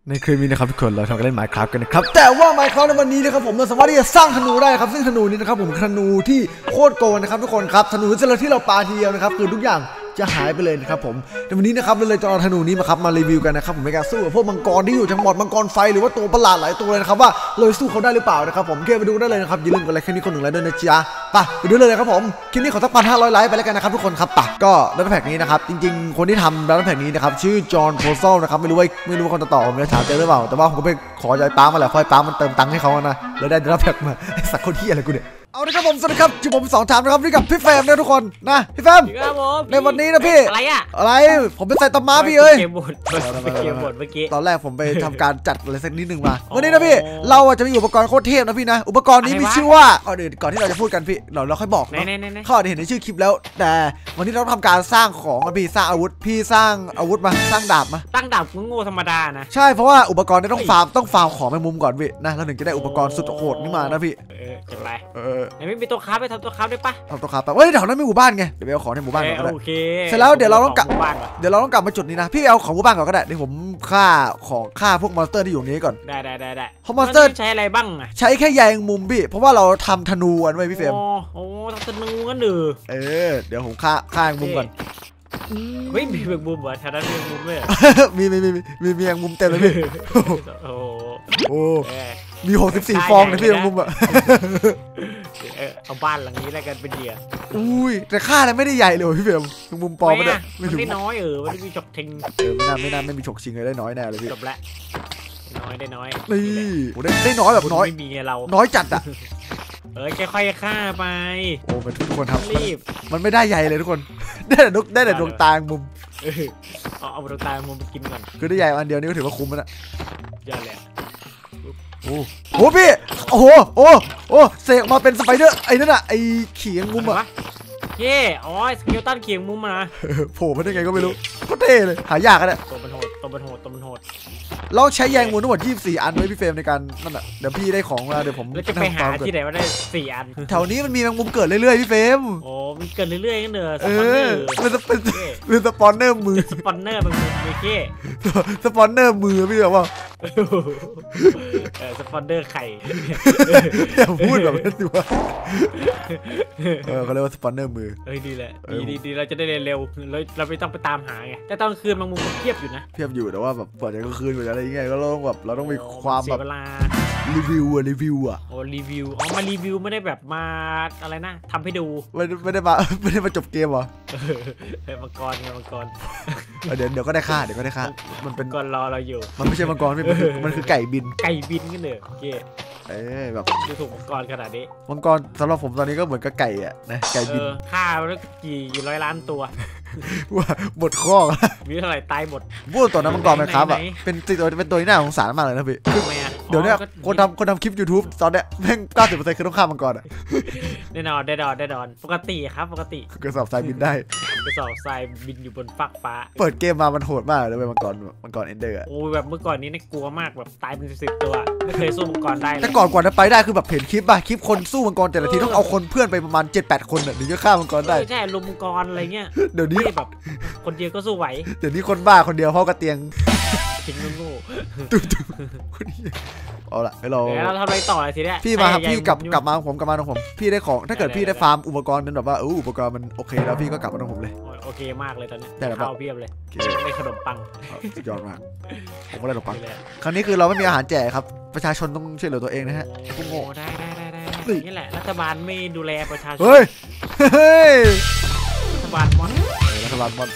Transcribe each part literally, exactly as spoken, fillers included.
ในคลิปนี้นะครับทุกคนเราทำกันเล่น Minecraft กันนะครับแต่ว่า Minecraft ในวันนี้นะครับผมเราสามารถที่จะสร้างธนูได้ครับซึ่งธนูนี้นะครับผมธนูที่โคตรโกงนะครับทุกคนครับธนูที่เราปาทีเดียวนะครับคือทุกอย่างจะหายไปเลยนะครับผมแต่วันนี้นะครับเราเลยจะเอาธนูนี้มาครับมารีวิวกันนะครับผมในการสู้กับพวกมังกรที่อยู่ทั้งหมดมังกรไฟหรือว่าตัวประหลาดหลายตัวเลยนะครับว่าเราสู้เขาได้หรือเปล่านะครับผมเก็บไปดูได้เลยนะครับอย่าลืมกดไลค์แค่นี้คนหนึ่งไลค์ด้วยนะจ๊ะไปไปดูเลยครับผมคลิปนี้ขอสักพันห้าร้อยไลค์ไปแล้วกันนะครับทุกคนครับปะก็ดัตต้าแพ็กนี้นะครับจริงๆคนที่ทำดัตต้าแพ็กนี้นะครับชื่อจอห์นโพโซลนะครับไม่รู้ว่าไม่รู้ว่าคนต่อผมจะถามเจอหรือเปล่าแต่ว่าผมก็ไปขอใจป้ามาแหละคอยป้ามันเติมตังค์ให้เขานะแล้วได้ดัตต้าแพ็กมาไอ้สักคนที่อะไรกูเนี่ยเอาละครับผมสวัสดีครับจุ่มผมสองถามนะครับนี่กับพี่แฟมนะทุกคนนะพี่แฟมในวันนี้นะพี่อะไรอะอะไรผมเป็นไซตามะพี่เอ้ยเกมบดเกมบดเมื่อกี้ตอนแรกผมไปทำการจัดอะไรสักนิดหนึ่งมาวันนี้นะพี่เราจะมีอุปกรณ์โคตรเทพนะพี่นะอุปกรณ์นี้มีชื่อว่าก่อนอื่นก่อนที่เราจะพูดกันพี่เราเราค่อยบอกเนาะเขาอาจจะเห็นในชื่อคลิปแล้วแต่วันนี้เราทำการสร้างของพี่สร้างอาวุธพี่สร้างอาวุธมาสร้างดาบมาตั้งดาบโง่ธรรมดานะใช่เพราะว่าอุปกรณ์นี้ต้องฟาร์มต้องฟาร์มของในมุมก่อนพี่นะเราถึงจะได้อุปกรณ์สุดโหดนี่มานะพี่เออจะไรเออไม่มีตัวค้าไปทำตัวค้าได้ปะทำตัวค้าไปเฮ้ยเดี๋ยวนั้นไม่หมู่บ้านไงเดี๋ยวไปเอาของในหมู่บ้านก่อนก็ได้เสร็จแล้วเดี๋ยวเราต้องกลับเดี๋ยวเราต้องกลับมาจุดนี้นะพี่เอาของหมู่บ้านก่อนก็ได้เดี๋ยวผมฆ่าของฆ่าพวกมอนสเตอร์ที่อยู่นี้ก่อนได้ได้ได้ได้เพราะมอนสเตอร์ใช้อะไรบ้างอะใช้แค่ใยแมงมุมพี่เพราะว่าเราทำธนูกันไว้พี่เฟรมโอ้ทำธนูกันหรือเออเดี๋ยวผมฆ่าฆ่าแมงมุมก่อนเฮ้ยมีแมงมุมเหรอแถวนั้นมีแมงมุมไหมมีมีมีมีมีแมงมุมเต็มเลยพี่โอ้โอ้มีหกสิบสี่ฟองเลยพี่แมงมุมอะเอาบ้านหลังนี้แล้วกันเป็นเหยื่ออุ้ยแต่ฆ่าแล้วไม่ได้ใหญ่เลยพี่เฟรมแมงมุมปลอมไม่ได้ไม่ถึงน้อยเออไม่ได้มีฉกชิงเออไม่น่าไม่น่าไม่มีฉกชิงเลยได้น้อยแน่เลยพี่จบละน้อยได้น้อยนี่โอ้ได้ได้น้อยแบบน้อยไม่มีเราน้อยจัดอะเออค่อยๆฆ่าไปโอ้มันทุกคนทำรีบมันไม่ได้ใหญ่เลยทุกคนได้แต่ดได้แต่ดวงตามุมเอาเอาดวงตามุมไปกินก่อนคือได้ใหญ่อันเดียวนี่ก็ถือว่าคุ้มแล้วนะยอดเลยโอ้โหพี่โอ้โหโอ้โอ้เสกมาเป็นสไปเดอร์ไอ้นั่นอะไอ้เขียงมุมอะเย่อ๋อสเกลตันเขียงมุมนะโผล่มาได้ไงก็ไม่รู้ก็เท่เลยหายากกันแหละตัวมันโหดตัวมันโหดตัวมันโหดเราใช้แยงมุมทั้งหมดยี่สิบสี่อันไว้พี่เฟรมในการนั่นแหละเดี๋ยวพี่ได้ของมาเดี๋ยวผมจะไปหาที่ไหนว่าได้สี่อันแถวนี้มันมีแมงมุมเกิดเรื่อยๆพี่เฟรมโอ้มีเกิดเรื่อยๆกันเนอะเออเป็นเป็นเป็นสปอนเนอร์มือสปอนเนอร์มันมีแค่สปอนเนอร์มือพี่แบบว่าเออสปอนเนอร์ไข่อย่าพูดแบบนั้นสิวะเออเขาเรียกว่าสปอนเนอร์มือเฮ้ยดีแหละดีดีดีเราจะได้เร็วๆเราเราไม่ต้องไปตามหาไงแต่ตอนคืนแมงมุมเพียบอยู่นะเพียบอยู่แต่ว่าแบบเปิดกลางคืนหรืออะไรอย่างเงี้ยก็ต้องแบบเราต้องมีความแบบเวลารีวิวอะรีวิวอะโอ้รีวิวอ๋อมารีวิวไม่ได้แบบมาอะไรนะทำให้ดูไม่ไม่ได้มาไม่ได้มาจบเกมเหรอเฮ้ยมังกรไงมังกรเดี๋ยวเดี๋ยวก็ได้ค่าเดี๋ยวก็ได้ค่ามันเป็นมังกรรอเราอยู่มันไม่ใช่มังกรมันคือมันคือไก่บินไก่บินกันเนอะโอเคเอ้แบบจะถูกมังกรขนาดนี้มังกรสำหรับผมตอนนี้ก็เหมือนกับไก่อะนะไก่บินฆ่าแล้วกี่ร้อยล้านตัวว่าหมดข้อมีเท่าไหร่ตายหมดพูดตัวนั้นมังกรไหมครับอ่ะเป็นตัวเป็นตัวที่น่าสงสารมากเลยนะพี่เดี๋ยวเนี้ยคนทำคนทำคลิป ยูทูบ ตอนเนี้ยแม่ง เก้าสิบเปอร์เซ็นต์ คือต้องฆ่ามังกรอ่ะแน่นอนแน่นอนแน่นอนปกติครับปกติกระสอบทรายบินได้กระสอบทรายบินอยู่บนฟากฟ้าเปิดเกมมามันโหดมากเลยมังกรมังกรเอนเดอร์อ่ะโอ้แบบเมื่อก่อนนี้น่ากลัวมากแบบตายเป็นสิบตัวไม่เคยสู้มังกรได้แต่ก่อนกว่าจะไปได้คือแบบเห็นคลิปป่ะคลิปคนสู้มังกรแต่ละทีต้องเอาคนเพื่อนไปประมาณ เจ็ดแปด คนถึงจะฆ่ามังกรได้ใช่ลุมมังกรอะไรเงี้ยเดี๋ยวนี้แบบคนเดียวก็สู้ไหวเดี๋ยวนี้คนบ้าคนเดียวเพราะกระเตียงทิ้งโง่ตุ๊บเอาละให้เราเราทำอะไรต่อทีเนี้ยพี่มาครับพี่กลับกลับมาผมกลับมาตรงผมพี่ได้ของถ้าเกิดพี่ได้ฟาร์มอุปกรณ์นั้นแบบว่าอุปกรณ์มันโอเคแล้วพี่ก็กลับมาตรงผมเลยโอเคมากเลยตอนนี้ได้ข้าวเพียบเลยได้ขนมปังสุดยอดมากผมก็ได้ขนมปังครั้งนี้คือเราไม่มีอาหารแจกครับประชาชนต้องช่วยเหลือตัวเองนะฮะพวกโง่ได้ได้ได้ได้นี่แหละรัฐบาลไม่ดูแลประชาชนเฮ้ยเฮ้ยรัฐบาลมอนรัฐบาลมอน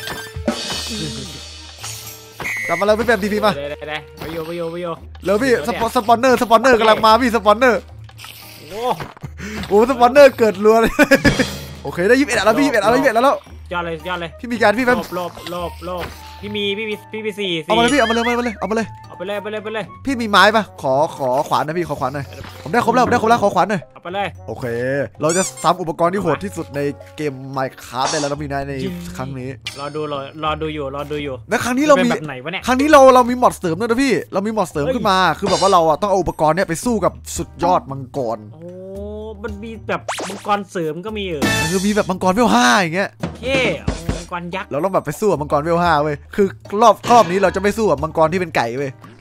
กลับมาแล้วพี่แบมทีพีมาได้ได้ได้ไปโยไปโยไปโยแล้วพี่สปอนสปอนเนอร์สปอนเนอร์กำลังมาพี่สปอนเนอร์โอ้โหสปอนเนอร์เกิดรัวเลยโอเคได้ยี่สิบเอ็ดแล้วพี่ยี่สิบเอ็ดแล้วยี่สิบเอ็ดแล้วยอดเลยยอดเลยพี่มีการพี่แบมโลบโลบโลบพี่มีพี่มีพี่มีสี่เอามาเลยพี่เอามาเลยเอามาเลยเอามาเลยเอาไปเลยไปเลยไปเลยพี่มีไม้ปะขอขอขวานนะพี่ขอขวานหน่อยผมได้ครบแล้วผมได้ครบแล้วขอขวานหน่อยเอาไปเลยโอเคเราจะซ้ำอุปกรณ์ที่โหดที่สุดในเกม Minecraft ได้แล้วนะพี่นายในครั้งนี้รอดูรอรอดูอยู่รอดูอยู่และครั้งนี้เรามีแบบไหนวะเนี่ยครั้งนี้เราเรามีมอดเสริมด้วยนะพี่เรามีมอดเสริมขึ้นมาคือแบบว่าเราต้องเอาอุปกรณ์เนี้ยไปสู้กับสุดยอดมังกรโอ้มันมีแบบมังกรเสริมก็มีเออคือมีแบบมังกรเวลห้าอย่างเงี้ยเท่มังกรยักษ์เราต้องแบบไปสู้กับมังกรเวลห้าเว้ยคือรอบรอบนี้เราจะไม่สู้กับมังกรที่เป็นไก่เว้ย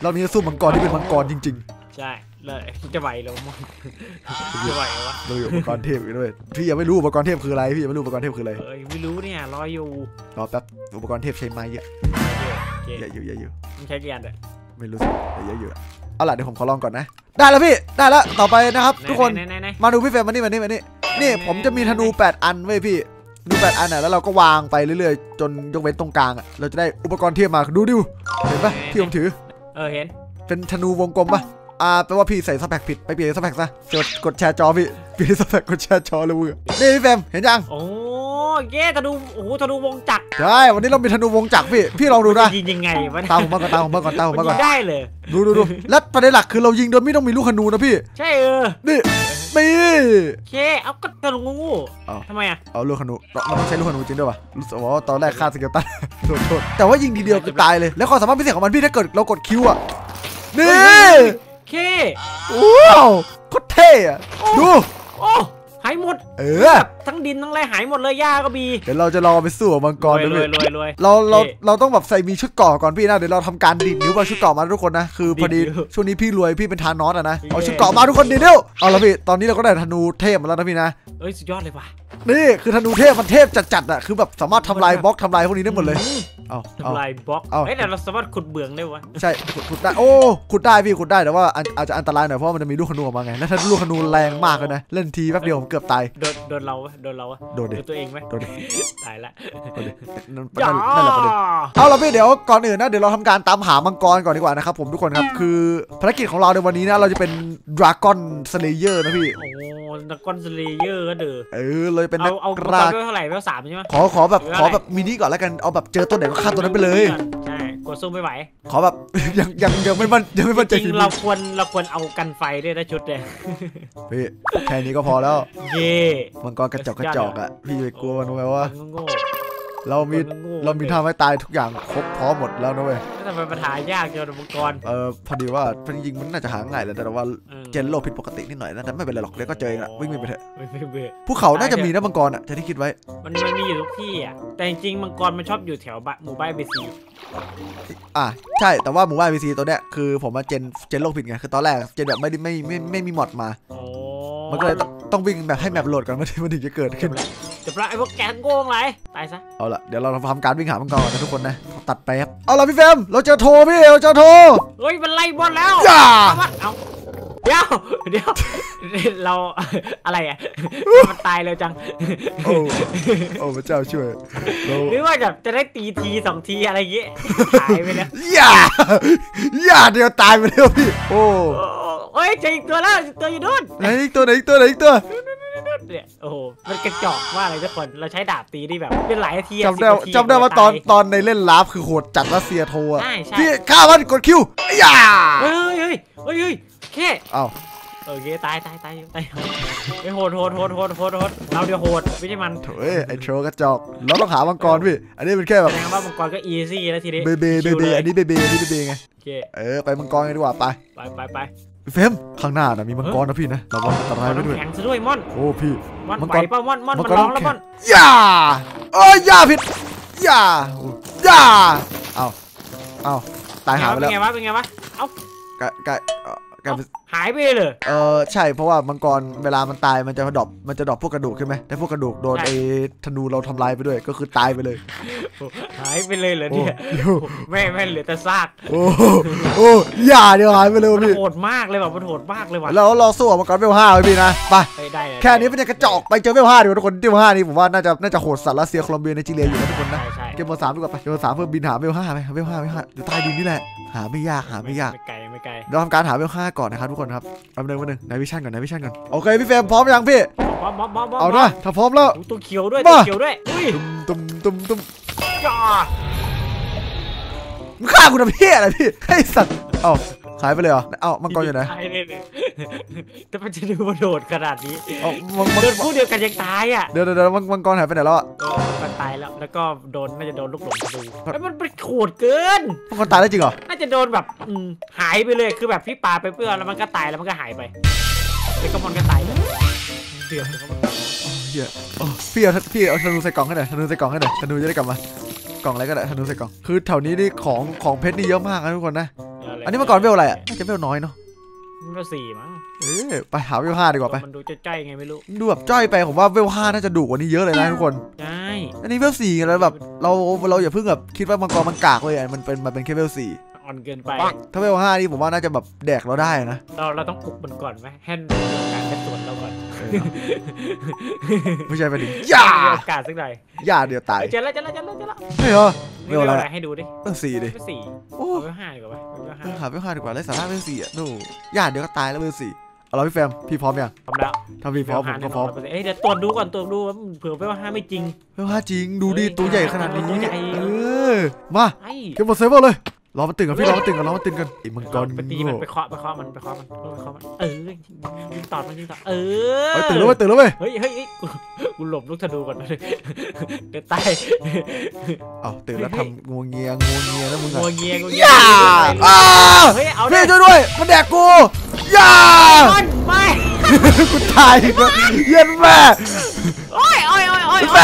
รอบนี้สู้มังกรที่เป็นมังกรจริงๆใช่เลยจะไหวหรอมอนจะไหววะเราอยู่อุปกรณ์เทพอีกด้วยพี่ยังไม่รู้อุปกรณ์เทพคืออะไรพี่ยังไม่รู้อุปกรณ์เทพคืออะไรเอ้ยไม่รู้เนี่ยรออยู่รอแป๊บอุปกรณ์เทพใช้ไม้เยอะเยอะอยู่เยอะอยู่มันใช้กี่อันเลยไม่รู้สิเยอะอยู่เอาล่ะเดี๋ยวผมขอลองก่อนนะได้แล้วพี่ได้แล้วต่อไปนะครับทุกคนมาดูพี่เฟรมมานี่มานี่มานี่นี่ผมจะมีธนูแปดอันไว้พี่ธนูแปดอันอ่ะแล้วเราก็วางไปเรื่อยๆจนยกเว้นตรงกลางอ่ะเราจะได้อุปกรณ์เทพมาดูดิวเห็นปะที่ผมถือเออเห็นเป็นธนูวงกลมปะอ่าแปลว่าพี่ใส่สแปกผิดไปเปลี่ยนสแปกซะกดกดแชร์จอพี่เปลี่ยนสแปกกดแชร์จอเลยมึงนี่พี่เฟรมเห็นยังโอ้เย่ธนูโอ้โหธนูวงจักรใช่วันนี้เรามีธนูวงจักรพี่พี่ลองดูนะยิงยังไงวะตามผมมาก่อนตามผมมาก่อนตามผมมาก่อนได้เลยดูดูดูแล้วประเด็นหลักคือเรายิงโดยไม่ต้องมีลูกธนูนะพี่ใช่เออนี่นี่เคเอาก็ธนูงูทำไมอ่ะเอาลูกธนูเราต้องใช้ลูกธนูจริงด้วยวะรู้สึกว่าตอนแรกฆ่าสเกลตันโทษโทษแต่ว่ายิงทีเดียวคือตายเลยแล้วความสามารถพิเศษของมันพี่ถ้าเกิดเรากดคิวอ่ะนี่เคว้าวโคตรเท่อะดูโอ้หายหมดเออทั้งดินทั้งอะไรหายหมดเลยหญ้าก็มีเดี๋ยวเราจะรอไปสู้มังกรรวยรวยรวยเราเราเราต้องแบบใส่มีชุดเกราะก่อนพี่นะเดี๋ยวเราทำการดิดนิ้วมาชุดเกราะมาทุกคนนะคือพอดีช่วงนี้พี่รวยพี่เป็นทานอสอะนะเอาชุดเกราะมาทุกคนดิเดียวเอาละพี่ตอนนี้เราก็ได้ธนูเทพมาแล้วนะพี่นะเอ้ยสุดยอดเลยว่ะนี่คือธนูเทพมันเทพจัดๆอะคือแบบสามารถทำลายบล็อกทำลายพวกนี้ได้หมดเลยเอาทำลายบล็อกเฮ้ยแต่เราสามารถขุดเบื้องได้วะใช่ขุดได้โอ้ขุดได้พี่ขุดได้แต่ว่าอาจจะอันตรายหน่อยเพราะมันจะมีลูกธนูออกมาไงแล้วถ้าลูกธนูแรงมากเลยนะเล่นทีแป๊บเดียวผมเกือบตายโดนโดนเราโดนเราโดนตัวเองไหมโดนตายละนั่นแหละประเด็นเอาละพี่เดี๋ยวก่อนอื่นนะเดี๋ยวเราทำการตามหามังกรก่อนดีกว่านะครับผมทุกคนครับคือภารกิจของเราในวันนี้นะเราจะเป็นดราก้อนสเลเยอร์นะพี่โอ้ดราก้อนสเลเยอร์ก็เด้อเออเลยเป็นนักกราเท่าไหร่เท่าสามใช่ไหมขอขอแบบขอแบบมินิก่อนแล้วกันเอาแบบเจอตัวไหนก็ฆ่าตัวนั้นไปเลยใช่กดสู้ไม่ไหวขอแบบยังยังยังไม่มั่นยังไม่มั่นใจจริงเราควรเราควรเอากันไฟด้วยนะชุดเนี่ยพี่แค่นี้ก็พอแล้วเย่มังกรกระจอกกระจอกอ่ะพี่ไปกลัวมันไหมว่าเรามีเรามีท่าไม่ตายทุกอย่างครบพร้อมหมดแล้วนะเว้ยทำไมปัญหายากเกี่ยวกับมังกรเออพอดีว่าจริงๆมันน่าจะหาง่ายแหละแต่ว่าเจนโลผิดปกตินิดหน่อยนะแต่ไม่เป็นไรหรอกเดี๋ยวก็เจอเองละวิ่งไปเถอะภูเขาน่าจะมีนะมังกรอ่ะจะที่คิดไว้มันมันมีอยู่ทุกที่อ่ะแต่จริงๆมังกรมันชอบอยู่แถวหมู่บ้านเบซีอ่ะใช่แต่ว่าหมู่บ้านเบซีตัวเนี้ยคือผมมาเจนเจนโลผิดไงคือตอนแรกเจนแบบไม่ได้ไม่ไม่ไม่มีมอดมามันก็เลยต้องต้องวิ่งแบบให้แมปโหลดก่อนมันถึงมันถึงจะเกิดขึ้นจะปลาไอ้พวกแกงโกงไรตายซะเอาละเดี๋ยวเราทำการวิ่งหามังกรนะทุกคนนะตัดไปครับเอาละพี่เฟรมเราเจอโทพี่เราเจอโทเฮ้ยมันไล่บอลแล้วเอาเดี๋ยวเดี๋ยวเราอะไรอ่ะมันตายเลยจังโอ้โอ้พระเจ้าช่วยหรือว่าจะจะได้ตีทีสองทีอะไรอย่างเงี้ยตายไปแล้วอย่าอย่าเดี๋ยวตายไปแล้วพี่โอ้เฮ้ยเจออีกตัวแล้วตัวอยู่นู่นไหนอีกตัวไหนอีกตัวไหนอีกตัวเนี่ยโอ้โหมันกระจอกว่าอะไรทุกคนเราใช้ดาบตีได้แบบเป็นหลายทีจำได้จำได้ว่าตอนตอนในเล่นลาฟคือโหดจัดรัสเซียโทอ่ะพี่ฆ่ามันกดคิวอย่าเฮ้ยเฮ้ยเฮ้ยเฮ้ยแค่เอ้าโอเคตายตายตายตายไอ้โหดโหดโหดโหดโหดโหดเราเดี๋ยวโหดไม่ใช่มันเฮ้ยไอ้โชกระจอกเราต้องหามังกรพี่อันนี้เป็นแค่แบบแสดงว่ามังกรก็อีซี่แล้วทีนี้เบเบเบเบอันนี้เบเบอันนี้เบเบไงเออไปมังกรกันดีกว่าไปไปไปไปเฟมข้างหน้านะมีมังกรนะพี่นะระวังอันตรายไปด้วยแข็งซะด้วยม่อนโอ้พี่มังกรป้าม่อนม่อนมันร้องแล้วม่อนย่าเอ้ยย่าผิดย่าย่าเอาเอาตายหาไปแล้วเป็นไงวะเป็นไงวะเอ้าไก่ไก่หายไปเลยเออใช่เพราะว่ามังกรเวลามันตายมันจะดรอปมันจะดรอปพวกกระดูกใช่ไหมแต่พวกกระดูกโดนไอ้ธนูเราทำลายไปด้วยก็คือตายไปเลยหายไปเลยเหรอเนี่ยแม่แม่เหลือแต่ซากโอ้โอ้ย่าเดี๋ยวหายไปเลยพี่โหดมากเลยว่ะมันโหดมากเลยว่ะแล้วเราสู้มังกรเวลห้าไปพี่นะไปแค่นี้เป็นกระจอกไปเจอเวลห้าดีกว่าทุกคนเวลห้านี่ผมว่าน่าจะน่าจะโหดสัตว์รัสเซียโคลอมเบียในจีเรียอยู่นะทุกคนนะเกมเบอร์สามดีกว่าไปเกมเบอร์สามเพื่อบินหาเวลห้าไปเวลห้าเวลห้าอยู่ใต้ดินนี่แหละหาไม่ยากหาไม่ยากไม่ไกลไม่ไกลเราทำการหาเวลห้าก่อนนะครับทุกคนครับเอาหนึ่งวันหนึ่งในวิชั่นก่อนในวิชั่นก่อนโอเคพี่เฟรมพร้อมยังพี่พร้อมพร้อมพร้อมเอานะถ้าพร้อมแล้วตัวเขียวด้วยตัวเขียวด้วยตุ้มตุ้มตุ้มจ้ามึงฆ่ากูทำเพี้ยอะไรพี่ไอ้สัตว์เอ้าหายไปเลยเหรอเอ้ามังกรอยู่ไหนหายเลยแต่มันจะดูมันโดดขนาดนี้โดนคู่เดียวกันยังตายอ่ะเดี๋ยวเดี๋ยวมังกรหายไปไหนแล้วอ่ะมันตายแล้วแล้วก็โดนน่าจะโดนลูกหลงดูแล้วมันเป็นโขดเกินมังกรตายได้จริงเหรอน่าจะโดนแบบหายไปเลยคือแบบพี่ปาไปเพื่อแล้วมันก็ตายแล้วมันก็หายไปแล้วก็มันก็ตายเลยเดือดเลยเหี้ยพี่เอาพี่เอาธนูใส่กล่องให้หน่อยธนูใส่กล่องให้หน่อยธนูจะได้กลับมากล่องอะไรก็ได้ธนูใส่กล่องคือแถวนี้นี่ของของเพชรนี่เยอะมากนะทุกคนนะเอันนี้เมื่อก่อนเวลอะไรอ่ะจะเวลน้อยเนาะเวลสี่มั้งเออไปหาเวลห้าดีกว่าไปมันดูจะจ้อยไงไม่รู้ดูแบบจ้อยไปผมว่าเวลห้าน่าจะดุกว่านี้เยอะเลยนะทุกคนใช่อันนี้เวลสี่แล้วแบบเราเราอย่าเพิ่งแบบคิดว่ามังกรมันกากเลยมันเป็นมันเป็นแค่เวลสี่อ่อนเกินไปถ้าเวลห้านี่ผมว่าน่าจะแบบแดกเราได้นะเราเราต้องปลุกมันก่อนไหมแฮนด์การเป็นส่วนเราก่อนไม่ใช่ไปดิย่าโอกาสสักหน่อยย่าเดี๋ยวตายเจอแล้วเจอแล้วเจอแล้วเจอแล้วไม่เหรอเวลอะไรให้ดูดิเวลสี่ดิเวลสี่โอ้เวลห้าดีกว่าเวลห้าหาเวลห้าดีกว่าไร้สาระเวลสี่อ่ะดูย่าเดี๋ยวก็ตายแล้วเวลสี่เอาเราพี่แฟมพี่พร้อมยังพร้อมแล้วถ้าพี่พร้อมผมก็พร้อมเอ้ยเดี๋ยวตรวจดูก่อนตรวจดูว่าเผื่อเวลห้าไม่จริงเวลห้าจริงดูดิตัวใหญ่ขนาดนี้เออมาเก็บหมดเซฟเวอร์เลยรอมันตื่นกันพี่รอมันตื่นกันรอมันตื่นกันไอ้มังกรไปตีมันไปเคาะไปเคาะมันไปเคาะมันไปเคาะมันเออยิงตอดมันยิงตอดเออตื่นแล้วเว้ยตื่นแล้วเว้ยเฮ้ยเฮ้ยกูหลบลูกธนูก่อนเดี๋ยวตายเอ้าตื่นแล้วทำงัวเงียงัวเงียแล้วมึงงัวเงียงัวเงียอ้าเฮ้ยเอาพี่ช่วยด้วยมันแดกกูย่าไม่กูตายเย็นแม่โอ้ยโอ้ยโอ้ยโอ้ย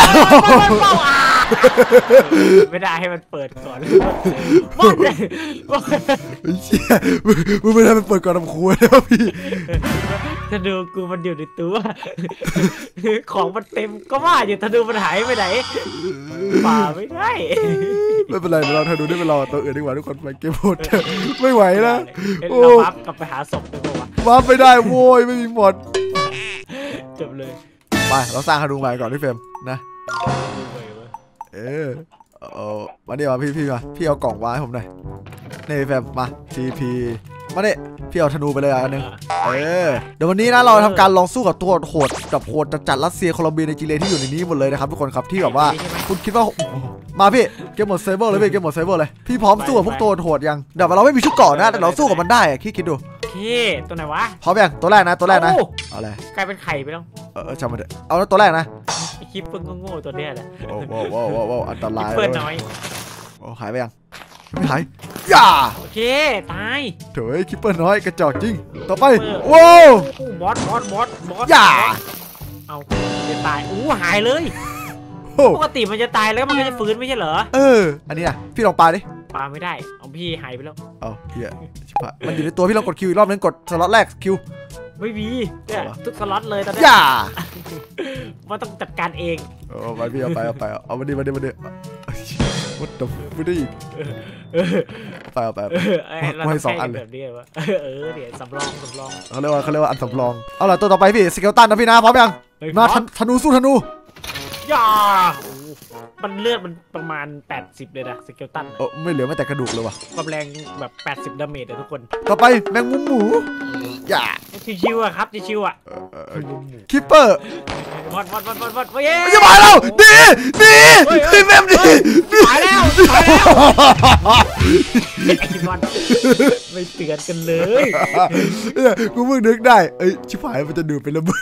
ไม่ได้ให้มันเปิดก่อนบอสบอสเชี่ยมึงไม่ได้มันเปิดก่อนทำครัวแล้วพี่ธนูกูมันอยู่ในตัวของมันเต็มก็ว่าอยู่ธนูมันหายไปไหนป่าไม่ได้ไม่เป็นไรเราธนูได้ไปรอตัวอื่นดีกว่าทุกคนไปเก็บหมดไม่ไหวแล้วโอ้วับกลับไปหาศพได้ปะวะวับไม่ได้โว้ยไม่มีหมดจบเลยไปเราสร้างธนูใหม่ก่อนพี่เฟรมนะเออเอามาดิมาพี่พี่มาพี่เอากล่องวางให้ผมหน่อยนี่แฟมมา ที พี มาดิพี่เอาธนูไปเลยอันนึงเออเดี๋ยววันนี้นะเราทำการลองสู้กับตัวโหดกับโหดจัดรัสเซียโคลอมเบียในจีเรที่อยู่ในนี้หมดเลยนะครับทุกคนครับที่แบบว่าคุณคิดว่ามาพี่เกมหมดเซเวอร์เลยพี่เกมหมดเซเวอร์เลยพี่พร้อมสู้กับพวกตัวโหดยังเดี๋ยวเราไม่มีชุดเกราะนะแต่เราสู้กับมันได้คิดคิดดูพี่ตัวไหนวะพร้อมยังตัวแรกนะตัวแรกนะเอาอะไรกลายเป็นไข่ไปแล้วเออจำมาเถอะเอาตัวแรกนะไอคลิปเพิ่งโง่ตัวเนี้ยแหละโอ้โหโอ้โหโอ้โหอันตรายเพื่อนน้อยโอ้หายไปยังไม่หายย่าโอเคตายเถอยคิปเปอร์น้อยกระจอกจริงต่อไปว้าวบอสบอสบอสบอสย่าเอาจะตายอู้หายเลยปกติมันจะตายแล้วมันก็จะฟื้นไม่ใช่เหรอเอออันนี้นะพี่ลองปาดิปาไม่ได้เอาพี่หายไปแล้วเอาเฮียชิบหายมันอยู่ในตัวพี่ลองกดคิวอีกรอบนึงกดสล็อตแรกคิวไม่มีเนี่ยทุกสล็อตเลยตอนนี้ย่าว่าต้องจัดการเองเออไปพี่เอาไปเอาไปเอามาดิมาดิมาดิวัดดับไม่ได้ไปเอาไปเราให้สองอันเลยแบบนี้วะเออเดี๋ยวสำรองสำรองเขาเรียกว่าเขาเรียกว่าอันสำรองเอาล่ะตัวต่อไปพี่สเกลตันนะพี่นะพร้อมยังมาธนูสู้ธนูย่ามันเลือดมันประมาณแปดสิบเลยนะสเกลตันเออไม่เหลือแม้แต่กระดูกเลยว่ะความแรงแบบแปดสิบดาเมจเลยทุกคนต่อไปแมงมุมหมูอย่าชิวๆอะครับชิวๆอะคิปเปอร์วอดวอดวอดวอดวอดเย้ไม่จะมาแล้วดีดีดีแมมดีตายแล้วตายแล้วไอ้คิมอนไม่เตือนกันเลยเนี่ยกูเพิ่งนึกได้เอ้ยชิบหายมันจะดูดเป็นระเบิด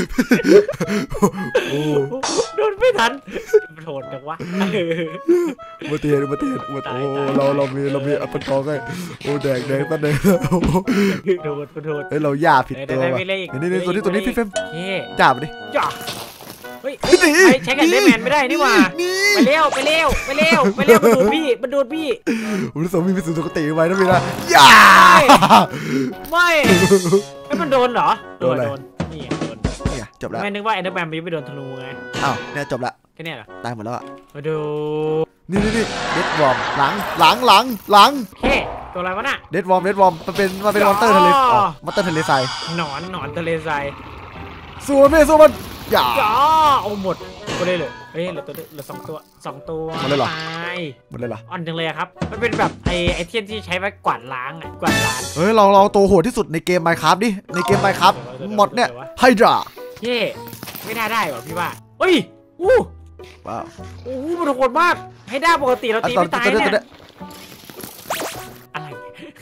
โอ้โดนไม่ทันมันโหดจังวะมาเตียนมาเตียนมาโอ้เราเรามีเรามีอัปกรไงโอ้แดงแดงตั้งแดงโดนโดนเฮ้ยเราย่าผิดตัวว่ะนี่นี่ตัวนี้ตัวนี้พี่เฟมจ่าไปดิจ่าเฮ้ยใช้กันได้แมนไม่ได้นี่หว่าไปเร็วไปเร็วไปเร็วไปเร็วมันโดนพี่มันโดนพี่ผมรู้สึกมีพิสูจน์ปกติไว้นะพี่นะย่าไม่ไอ้มันโดนเหรอโดนโดนนี่โดนนี่จบแล้วไม่นึกว่าไอ้นักแมนมันไม่โดนธนูไงอ้าวเนี่ยจบละแค่นี้เหรอตายหมดแล้วอ่ะมาดูนี่นี่นี่เดดวอร์มหลังหลังหลังหลังเฮ้ตัวอะไรวะน่ะเดดวอร์มเดดวอร์มมันเป็นมันเป็นมอนเตอร์ทะเลมอนเตอร์ทะเลทรายหนอนหนอนทะเลทรายสู้มันไม่สู้มันอย่าเอาหมดหมดเลยเลยเฮ้ยเหลือตัวเหลือสองตัวสองตัวหมดเลยเหรอตายหมดเลยเหรออ่อนจังเลยครับมันเป็นแบบไอไอเทียนที่ใช้ไว้กวาดล้างอ่ะกวาดล้างเฮ้ยเราเราตัวโหดที่สุดในเกม Minecraft ดิในเกม Minecraft หมดเนี่ยไฮดราเย่ไม่น่าได้หรอพี่ว่าเฮ้ยอู้ว้าวโอ้มันโหดมากให้ได้ปกติเราตีไม่ตายเนี่ยอะไร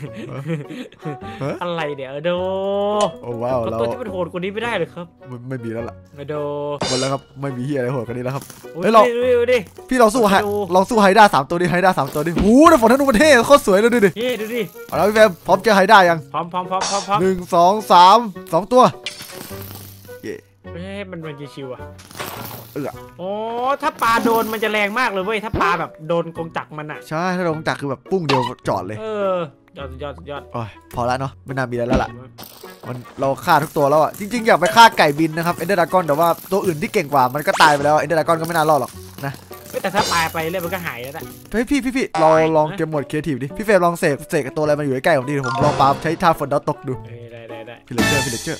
อะไรเดี๋ยวโดโอ้ว้าวเราตัวที่มันโหดกว่านี้ไม่ได้เลยครับไม่มีแล้วล่ะโดหมดแล้วครับไม่มีเฮียอะไรโหดกว่านี้แล้วครับเฮ้ยเราพี่เราสู้ไฮเราสู้ไฮด้าสามตัวดิไฮด้าสามตัวดิหูแต่ฝนธนูประเทศโคตรสวยเลยดูดิดูดิเอาแล้วพี่แฟมพร้อมเจอไฮด้ายังพร้อมพร้อมพร้อมพร้อมพร้อมหนึ่งสองสามสองตัวเฮ้ยมันมันกี่ชิวอะเออโอ้ถ้าปลาโดนมันจะแรงมากเลยเว้ยถ้าปลาแบบโดนกงจักรมันอ่ะใช่ถ้าโดนกงจักรคือแบบปุ้งเดียวจอดเลยเออยอดยอดยอดโอ้ยพอแล้วเนาะไม่น่ามีอะไรแล้วล่ะมันเราฆ่าทุกตัวแล้วอ่ะจริงๆอยากไปฆ่าไก่บินนะครับเอ็นเดอร์ดากอนแต่ว่าตัวอื่นที่เก่งกว่ามันก็ตายไปแล้วเอ็นเดอร์ดากอนก็ไม่น่ารอดหรอกนะแต่ถ้าตายไปเรื่อยมันก็หายแล้วนะเฮ้ยพี่พี่พี่เราลองเกมโหมดครีเอทีฟดิพี่เฟรมลองเสกเสกตัวอะไรมาอยู่ใกล้ๆผมดิผมลองปาใช้ท่าฝนดาวตกดูได้ได้ได้พี่เลเจอร์พี่เลเจอร์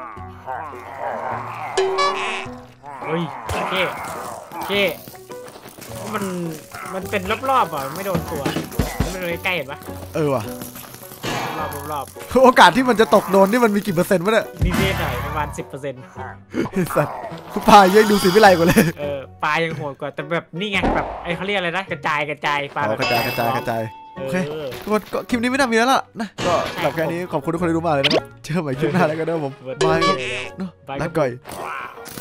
เฮ้ยโอเคโอเคมันมันเป็นรอบๆอ่ะไม่โดนตัวไม่โดนใกล้เห็นปะเออว่ะรอบรอบโอกาสที่มันจะตกโดนนี่มันมีกี่เปอร์เซ็นต์วะเนี่ยนิดๆหน่อยประมาณสิบเปอร์เซ็นต์สัตว์ปลายังดูสิวิไลกว่าเลยเออปลายังโหดกว่าแต่แบบนี่ไงแบบไอ้เขาเรียกอะไรนะกระจายกระจายปลากระจายกระจายกระจายโอเคทุกคนก็คลิปนี้ไม่น่ามีแล้วล่ะนะก็แบบแค่นี้ขอบคุณทุกคนที่ดูมาเลยนะครับเจอใหม่คลิปหน้าแล้วกันนะผมบายครับเนาะลาก่อย